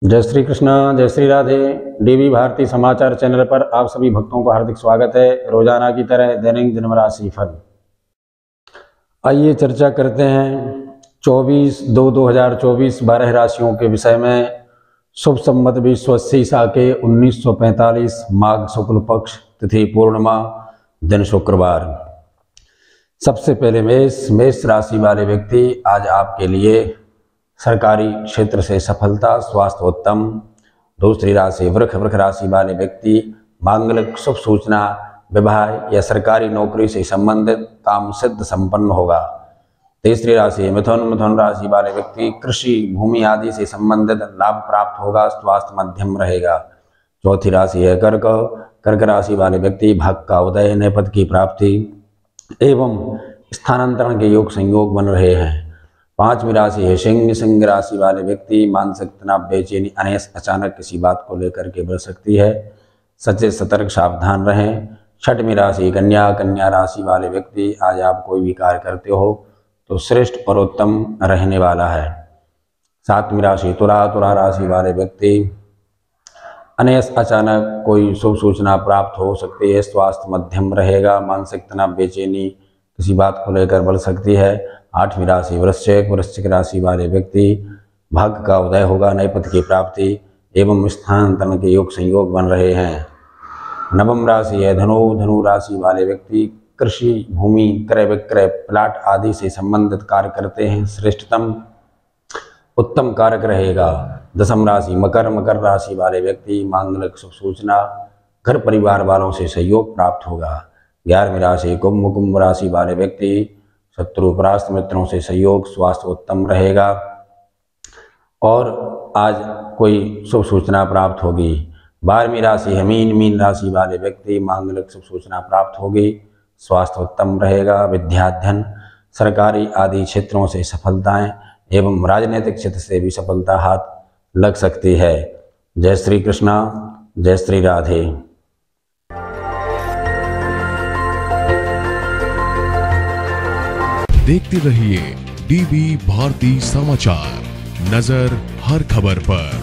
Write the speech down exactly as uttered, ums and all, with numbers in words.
जय श्री कृष्णा, जय श्री राधे। डीवी भारती समाचार चैनल पर आप सभी भक्तों का हार्दिक स्वागत है। रोजाना की तरह दैनिक जन्म राशि फल। आइए चर्चा करते हैं चौबीस दो दो हजार चौबीस बारह राशियों के विषय में। शुभ संवत विश्व ईसा के उन्नीस सौ पैंतालीस माघ शुक्ल पक्ष, तिथि पूर्णिमा, दिन शुक्रवार। सबसे पहले मेष मेष राशि वाले व्यक्ति, आज आपके लिए सरकारी क्षेत्र से सफलता, स्वास्थ्य उत्तम। दूसरी राशि वृष वृष राशि वाले व्यक्ति, मांगलिक शुभ सूचना, विवाह या सरकारी नौकरी से संबंधित काम सिद्ध संपन्न होगा। तीसरी राशि मिथुन मिथुन राशि वाले व्यक्ति, कृषि भूमि आदि से संबंधित लाभ प्राप्त होगा, स्वास्थ्य मध्यम रहेगा। चौथी राशि है कर्क कर्क राशि वाले व्यक्ति, भाग का उदय, नए की प्राप्ति एवं स्थानांतरण के योग संयोग बन रहे हैं। पांचवी राशि है सिंह सिंह राशि वाले व्यक्ति, मानसिक तनाव, बेचैनी अनेस अचानक किसी बात को लेकर के बढ़ सकती है, सचेत सतर्क सावधान रहें। छठवीं राशि कन्या कन्या राशि वाले व्यक्ति, आज आप कोई भी कार्य करते हो तो श्रेष्ठ और उत्तम रहने वाला है। सातवीं राशि तुला तुला राशि वाले व्यक्ति, अनेस अचानक कोई शुभ सूचना प्राप्त हो सकती है, स्वास्थ्य मध्यम रहेगा, मानसिक तनाव बेचैनी किसी बात को लेकर बढ़ सकती है। आठवीं राशि वृश्चिक वृश्चिक राशि वाले व्यक्ति, भाग्य का उदय होगा, नए पद की प्राप्ति एवं स्थानांतरण के योग संयोग बन रहे हैं। नवम राशि है धनु धनु राशि वाले व्यक्ति, कृषि भूमि क्रय विक्रय प्लाट आदि से संबंधित कार्य करते हैं, श्रेष्ठतम उत्तम कारक रहेगा। दसम राशि मकर मकर राशि वाले व्यक्ति, मांगलिक शुभ सूचना, घर परिवार वालों से सहयोग प्राप्त होगा। ग्यारहवीं राशि कुंभ कुंभ राशि वाले व्यक्ति, शत्रु परास्त मित्रों से सहयोग, स्वास्थ्य उत्तम रहेगा और आज कोई शुभ सूचना प्राप्त होगी। बारहवीं राशि है मीन मीन राशि वाले व्यक्ति, मांगलिक शुभ सूचना प्राप्त होगी, स्वास्थ्य उत्तम रहेगा। विद्याध्ययन, सरकारी आदि क्षेत्रों से सफलताएं एवं राजनीतिक क्षेत्र से भी सफलता हाथ लग सकती है। जय श्री कृष्णा, जय श्री राधे। देखते रहिए डीवी भारती समाचार, नजर हर खबर पर।